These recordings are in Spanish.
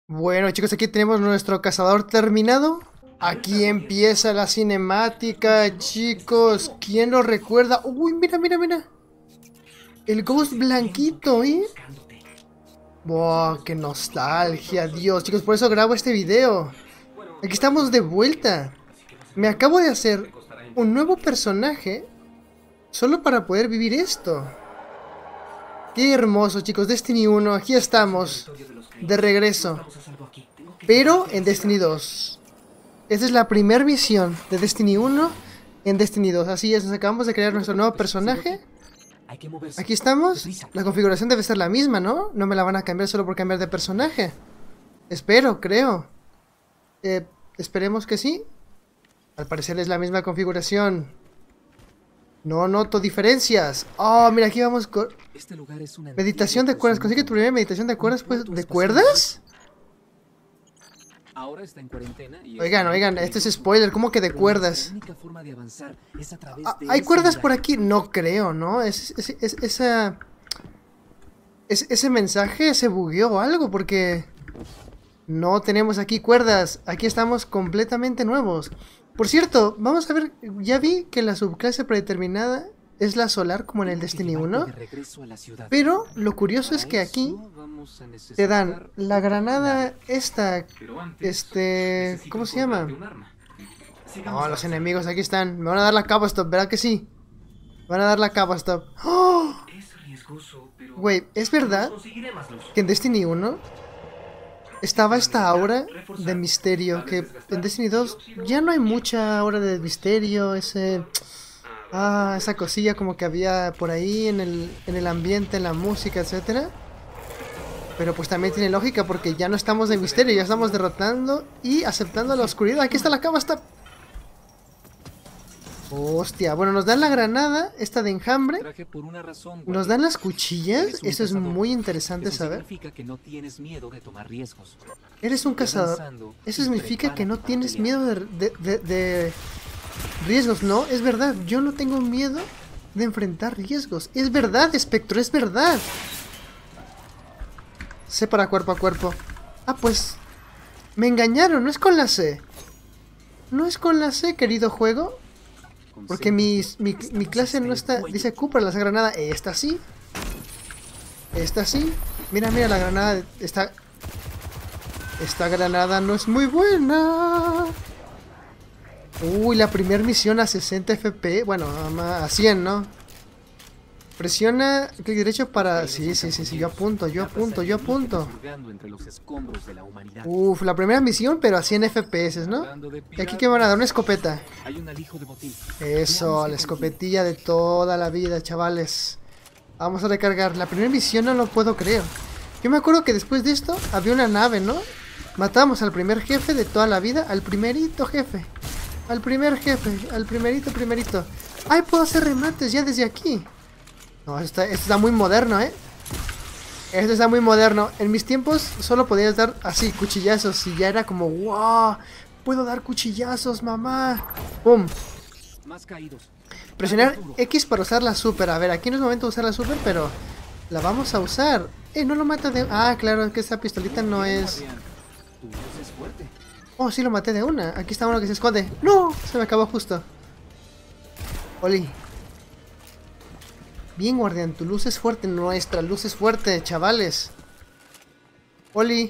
Bueno, chicos, aquí tenemos nuestro cazador terminado. Aquí empieza la cinemática, chicos. ¿Quién lo recuerda? Uy, mira, mira, mira. El Ghost blanquito, ¿eh? Buah, qué nostalgia, Dios. Chicos, por eso grabo este video. Aquí estamos de vuelta. Me acabo de hacer un nuevo personaje solo para poder vivir esto. Qué hermoso, chicos. Destiny 1, aquí estamos. De regreso. Pero en Destiny 2. Esta es la primera misión de Destiny 1 en Destiny 2. Así es, nos acabamos de crear nuestro nuevo personaje. Aquí estamos. La configuración debe ser la misma, ¿no? No me la van a cambiar solo por cambiar de personaje. Espero, creo. Esperemos que sí. Al parecer es la misma configuración. No noto diferencias. Oh, mira, aquí vamos con... Meditación de cuerdas. Consigue tu primera meditación de cuerdas, pues... ¿De cuerdas? Oigan, oigan, este es spoiler. ¿Cómo que de cuerdas? ¿Hay cuerdas por aquí? No creo, ¿no? Ese mensaje se bugueó o algo, porque... No tenemos aquí cuerdas. Aquí estamos completamente nuevos. Por cierto, vamos a ver, ya vi que la subclase predeterminada es la solar como en el Destiny 1. Pero lo curioso es que aquí te dan la granada esta, ¿cómo se llama? Oh, los enemigos aquí están. Me van a dar la capa stop, ¿verdad que sí? Me van a dar la capa stop. ¡Oh! Güey, ¿es verdad que en Destiny 1... estaba esta aura de misterio? Que en Destiny 2 ya no hay mucha aura de misterio. Esa cosilla como que había por ahí en el ambiente, en la música, etcétera. Pero pues también tiene lógica, porque ya no estamos de misterio, ya estamos derrotando y aceptando la oscuridad. Aquí está la cama, está... Hostia, bueno, nos dan la granada, esta de enjambre. Nos dan las cuchillas, eso es muy interesante saber. Eres un cazador. Eso significa que no tienes miedo de riesgos, ¿no? Es verdad, yo no tengo miedo de enfrentar riesgos. Es verdad, Espectro, es verdad. C para cuerpo a cuerpo. Ah, pues... me engañaron, no es con la C. No es con la C, querido juego. Porque mi clase no está... Dice Cooper, la granada. Esta sí. Esta sí. Mira, mira, la granada está... Esta granada no es muy buena. Uy, la primera misión a 60 FPS. Bueno, a 100, ¿no? Presiona clic derecho para... Sí, yo apunto. Uf, la primera misión, pero a 100 FPS, ¿no? ¿Y aquí qué van a dar? Una escopeta. Eso, la escopetilla de toda la vida, chavales. Vamos a recargar. La primera misión no lo puedo creer. Yo me acuerdo que después de esto había una nave, ¿no? Matamos al primer jefe de toda la vida. Al primerito jefe. Al primer jefe. Al primerito. ¡Ay, puedo hacer remates ya desde aquí! No, esto está muy moderno, ¿eh? Esto está muy moderno. En mis tiempos solo podías dar así, cuchillazos. Y ya era como, ¡wow! Puedo dar cuchillazos, mamá. ¡Pum! Presionar X para usar la super. A ver, aquí no es momento de usar la super, pero la vamos a usar. No lo mata de... Ah, claro, es que esta pistolita no es... Oh, sí lo maté de una. Aquí está uno que se esconde. ¡No! Se me acabó justo. Oli. Bien, guardián, tu luz es fuerte. Nuestra luz es fuerte, chavales. Oli.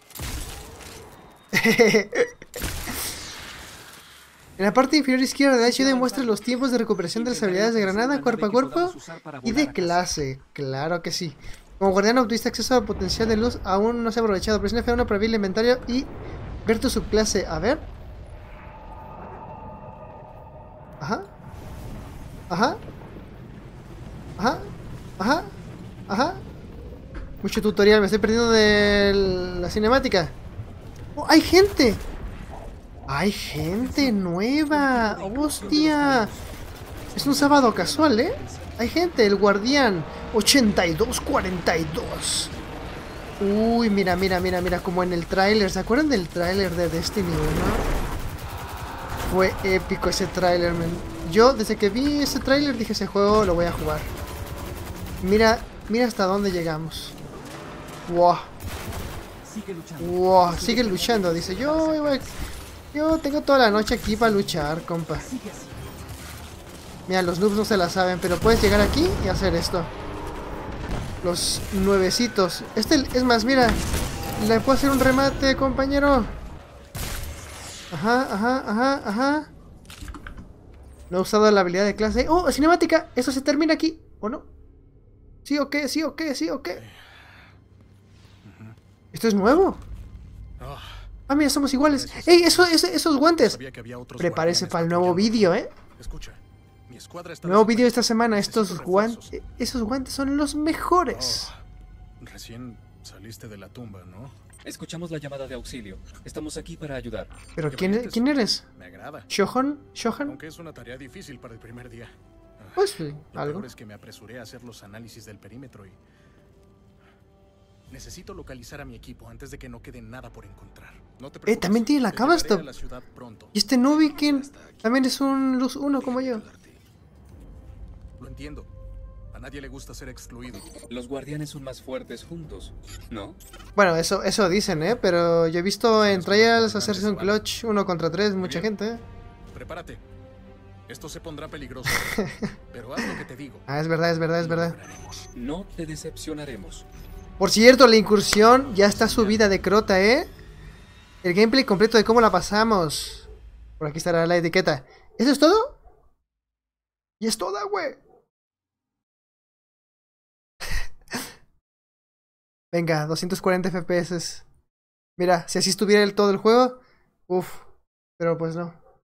En la parte inferior izquierda de HUD muestra los tiempos de recuperación de las habilidades de granada, cuerpo a cuerpo y de clase. Claro que sí. Como guardián obtuviste acceso al potencial de luz aún no se ha aprovechado. Presiona F1 para abrir el inventario y ver tu subclase. A ver. Ajá. Mucho tutorial, me estoy perdiendo de la cinemática. ¡Oh, hay gente! ¡Hay gente nueva! ¡Hostia! Es un sábado casual, ¿eh? Hay gente, el guardián 8242. Uy, mira, como en el tráiler. ¿Se acuerdan del tráiler de Destiny 1? Fue épico ese tráiler, man. Yo, desde que vi ese tráiler, dije, ese juego lo voy a jugar. Mira hasta dónde llegamos. Wow. Wow, sigue luchando. Dice, yo tengo toda la noche aquí para luchar, compa. Mira, los noobs no se la saben, pero puedes llegar aquí y hacer esto. Los nuevecitos. Es más, mira, le puedo hacer un remate, compañero. Ajá. No he usado la habilidad de clase. ¡Oh, cinemática! Eso se termina aquí, ¿o no? Sí o qué. ¿Esto es nuevo? Ah, mira, somos iguales. ¡Ey, esos guantes! Prepárese para el nuevo vídeo, ¿eh? Escucha, mi escuadra está Nuevo vídeo esta semana. Esos guantes son los mejores. Recién saliste de la tumba, ¿no? Escuchamos la llamada de auxilio. Estamos aquí para ayudar. ¿Pero quién eres? Me agrada. ¿Shohan? Aunque es una tarea difícil para el primer día. Pues sí, Lo algo. peor es que me apresuré a hacer los análisis del perímetro y... Necesito localizar a mi equipo antes de que no quede nada por encontrar. No te preocupes, También tiene la te llevaré Cabastop. a la ciudad pronto. Y este Novikin también es un Luz 1 como yo. Lo entiendo. A nadie le gusta ser excluido. Los guardianes son más fuertes juntos, ¿no? Bueno, eso dicen, pero yo he visto en Trials hacerse un clutch 1 contra 3, mucha gente. Prepárate. Esto se pondrá peligroso. Pero haz lo que te digo. Ah, es verdad. No te decepcionaremos. Por cierto, la incursión ya está subida de Crota, El gameplay completo de cómo la pasamos. Por aquí estará la etiqueta. ¿Eso es todo? Y es toda, güey. Venga, 240 FPS. Mira, si así estuviera todo el juego. Uf, pero pues no.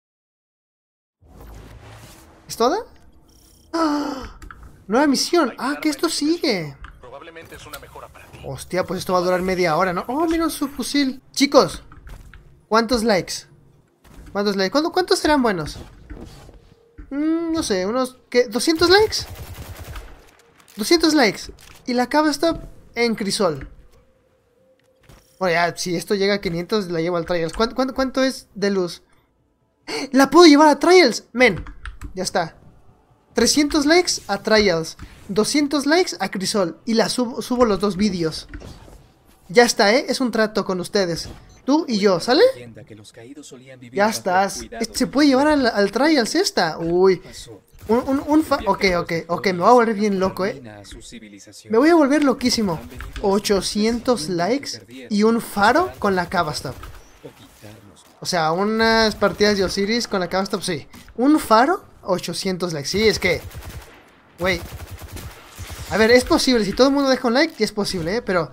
¿Es toda? ¡Ah! Nueva misión. Ah, que esto sigue. Probablemente es una mejora para ti. Hostia, pues esto va a durar media hora, ¿no? Oh, mira su fusil. Chicos, ¿cuántos likes? ¿Cuántos serán buenos? No sé, unos... ¿qué? ¿200 likes? 200 likes. Y la Cabastop en crisol. Bueno, ya, si esto llega a 500, la llevo al Trials. ¿Cuánto es de luz? ¡La puedo llevar a Trials! Men, ya está. 300 likes a Trials. 200 likes a crisol. Y la subo los dos vídeos. Ya está, es un trato con ustedes. Tú y yo, ¿sale? Ya estás. Se puede llevar al Trials esta. Uy. Ok, me voy a volver bien loco, Me voy a volver loquísimo. 800 likes y un faro con la Cabastop. O sea, unas partidas de Osiris con la Cabastop, sí. Un faro, 800 likes. Sí, es que... Güey. A ver, es posible. Si todo el mundo deja un like, es posible, Pero,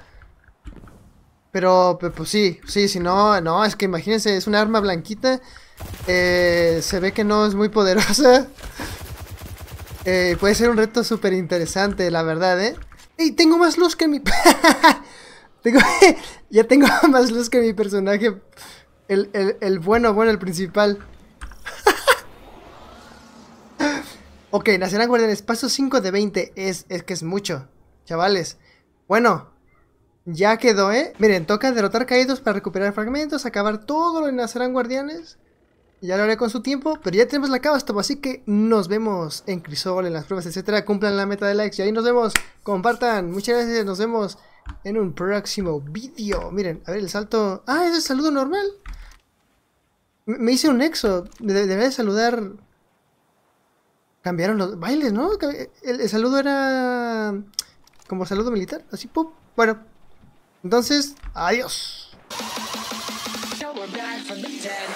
pues sí, si no, es que imagínense, es un arma blanquita. Se ve que no es muy poderosa. Puede ser un reto súper interesante, la verdad, ¡Ey! Tengo más luz que mi... Ya tengo más luz que mi personaje. El bueno, el principal. Ok, Nacional Guardianes, paso 5 de 20. Es que es mucho, chavales. Bueno, ya quedó, Miren, toca derrotar caídos para recuperar fragmentos, acabar todo lo de Nacional Guardianes. Ya lo haré con su tiempo, pero ya tenemos la Cabastop, así que nos vemos en crisol, en las pruebas, etcétera. Cumplan la meta de likes y ahí nos vemos. Compartan, muchas gracias, nos vemos en un próximo vídeo. Miren, a ver el salto. Ah, es el saludo normal. Me hice un nexo, debería de saludar. Cambiaron los bailes, ¿no? El saludo era como saludo militar, así, pop. Bueno, entonces, adiós.